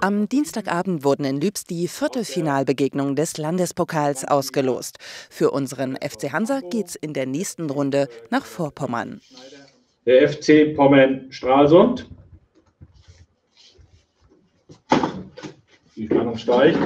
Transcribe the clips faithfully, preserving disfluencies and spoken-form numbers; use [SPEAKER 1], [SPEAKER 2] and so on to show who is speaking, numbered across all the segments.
[SPEAKER 1] Am Dienstagabend wurden in Lübs die Viertelfinalbegegnungen des Landespokals ausgelost. Für unseren F C Hansa geht's in der nächsten Runde nach Vorpommern.
[SPEAKER 2] Der F C Pommern-Stralsund. Die Spannung steigt.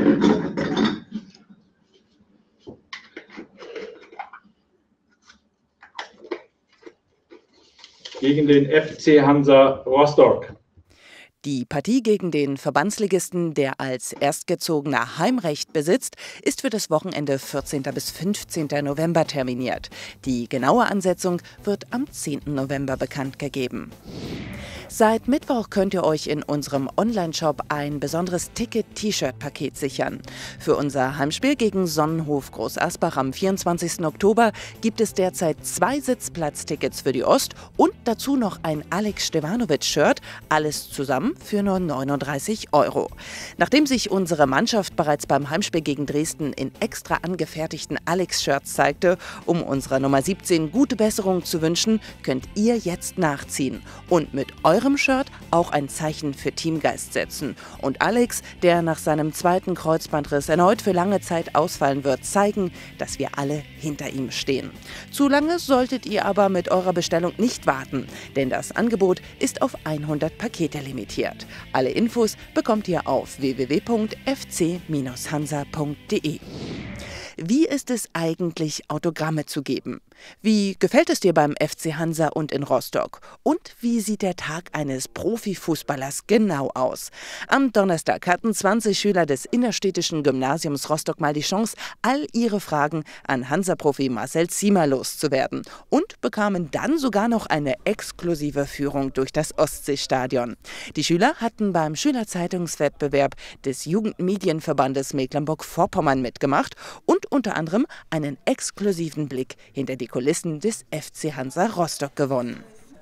[SPEAKER 2] Gegen den F C Hansa Rostock.
[SPEAKER 1] Die Partie gegen den Verbandsligisten, der als Erstgezogener Heimrecht besitzt, ist für das Wochenende vierzehnten bis fünfzehnten November terminiert. Die genaue Ansetzung wird am zehnten November bekannt gegeben. Seit Mittwoch könnt ihr euch in unserem Onlineshop ein besonderes Ticket-T-Shirt-Paket sichern. Für unser Heimspiel gegen Sonnenhof Groß Asbach am vierundzwanzigsten Oktober gibt es derzeit zwei Sitzplatztickets für die Ost und dazu noch ein Alex Stevanovic-Shirt, alles zusammen für nur neununddreißig Euro. Nachdem sich unsere Mannschaft bereits beim Heimspiel gegen Dresden in extra angefertigten Alex-Shirts zeigte, um unserer Nummer siebzehn gute Besserung zu wünschen, könnt ihr jetzt nachziehen und mit eurem Shirt auch ein Zeichen für Teamgeist setzen. Und Alex, der nach seinem zweiten Kreuzbandriss erneut für lange Zeit ausfallen wird, zeigen, dass wir alle hinter ihm stehen. Zu lange solltet ihr aber mit eurer Bestellung nicht warten, denn das Angebot ist auf hundert Pakete limitiert. Alle Infos bekommt ihr auf w w w punkt f c Bindestrich hansa punkt de. Wie ist es eigentlich, Autogramme zu geben? Wie gefällt es dir beim F C Hansa und in Rostock? Und wie sieht der Tag eines Profifußballers genau aus? Am Donnerstag hatten zwanzig Schüler des innerstädtischen Gymnasiums Rostock mal die Chance, all ihre Fragen an Hansa-Profi Marcel Ziemer loszuwerden und bekamen dann sogar noch eine exklusive Führung durch das Ostseestadion. Die Schüler hatten beim Schülerzeitungswettbewerb des Jugendmedienverbandes Mecklenburg-Vorpommern mitgemacht und unter anderem einen exklusiven Blick hinter die Kulissen des F C Hansa Rostock gewonnen.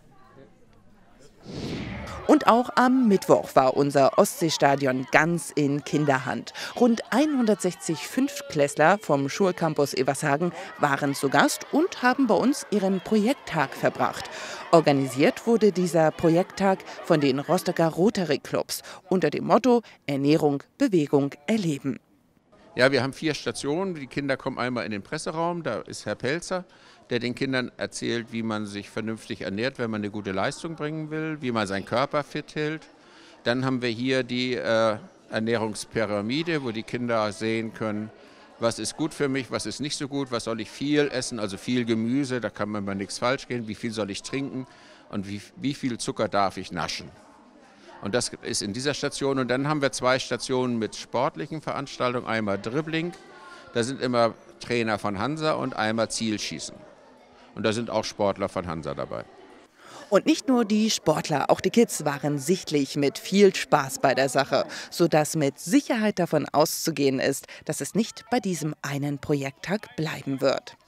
[SPEAKER 1] Und auch am Mittwoch war unser Ostseestadion ganz in Kinderhand. Rund hundertsechzig Fünftklässler vom Schulcampus Evershagen waren zu Gast und haben bei uns ihren Projekttag verbracht. Organisiert wurde dieser Projekttag von den Rostocker Rotary Clubs unter dem Motto Ernährung, Bewegung, Erleben.
[SPEAKER 3] Ja, wir haben vier Stationen. Die Kinder kommen einmal in den Presseraum, da ist Herr Pelzer, der den Kindern erzählt, wie man sich vernünftig ernährt, wenn man eine gute Leistung bringen will, wie man seinen Körper fit hält. Dann haben wir hier die äh, Ernährungspyramide, wo die Kinder sehen können, was ist gut für mich, was ist nicht so gut, was soll ich viel essen, also viel Gemüse, da kann man bei nichts falsch gehen, wie viel soll ich trinken und wie, wie viel Zucker darf ich naschen. Und das ist in dieser Station. Und dann haben wir zwei Stationen mit sportlichen Veranstaltungen. Einmal Dribbling, da sind immer Trainer von Hansa, und einmal Zielschießen. Und da sind auch Sportler von Hansa dabei.
[SPEAKER 1] Und nicht nur die Sportler, auch die Kids waren sichtlich mit viel Spaß bei der Sache, sodass mit Sicherheit davon auszugehen ist, dass es nicht bei diesem einen Projekttag bleiben wird.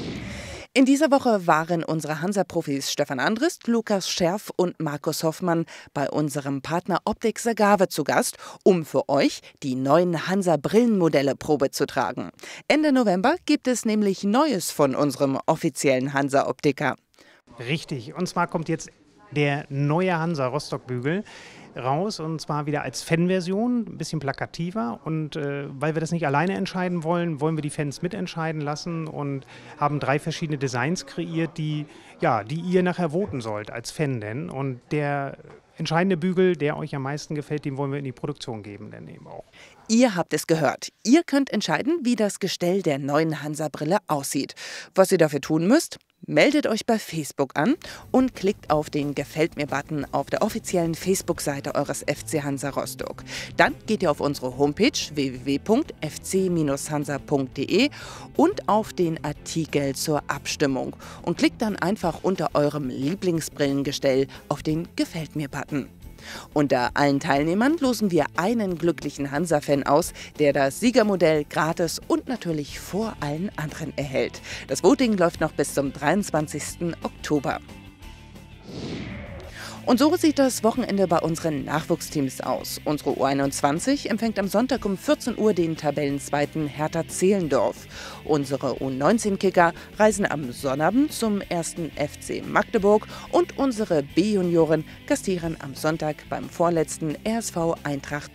[SPEAKER 1] In dieser Woche waren unsere Hansa-Profis Stefan Andrist, Lukas Scherf und Markus Hoffmann bei unserem Partner Optik Sagave zu Gast, um für euch die neuen Hansa-Brillenmodelle Probe zu tragen. Ende November gibt es nämlich Neues von unserem offiziellen Hansa-Optiker.
[SPEAKER 4] Richtig, und zwar kommt jetzt der neue Hansa Rostock-Bügel raus, und zwar wieder als Fan-Version, ein bisschen plakativer, und äh, weil wir das nicht alleine entscheiden wollen, wollen wir die Fans mitentscheiden lassen und haben drei verschiedene Designs kreiert, die, ja, die ihr nachher voten sollt als Fan denn, und der entscheidende Bügel, der euch am meisten gefällt, den wollen wir in die Produktion geben dann eben auch.
[SPEAKER 1] Ihr habt es gehört. Ihr könnt entscheiden, wie das Gestell der neuen Hansa-Brille aussieht. Was ihr dafür tun müsst: meldet euch bei Facebook an und klickt auf den Gefällt mir-Button auf der offiziellen Facebook-Seite eures F C Hansa Rostock. Dann geht ihr auf unsere Homepage w w w punkt f c Bindestrich hansa punkt de und auf den Artikel zur Abstimmung und klickt dann einfach unter eurem Lieblingsbrillengestell auf den Gefällt mir-Button. Unter allen Teilnehmern losen wir einen glücklichen Hansa-Fan aus, der das Siegermodell gratis und natürlich vor allen anderen erhält. Das Voting läuft noch bis zum dreiundzwanzigsten Oktober. Und so sieht das Wochenende bei unseren Nachwuchsteams aus. Unsere U einundzwanzig empfängt am Sonntag um vierzehn Uhr den Tabellenzweiten Hertha Zehlendorf. Unsere U neunzehn-Kicker reisen am Sonnabend zum ersten F C Magdeburg und unsere B-Junioren gastieren am Sonntag beim vorletzten R S V Eintracht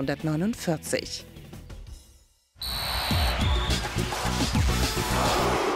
[SPEAKER 1] neunzehnhundertneunundvierzig.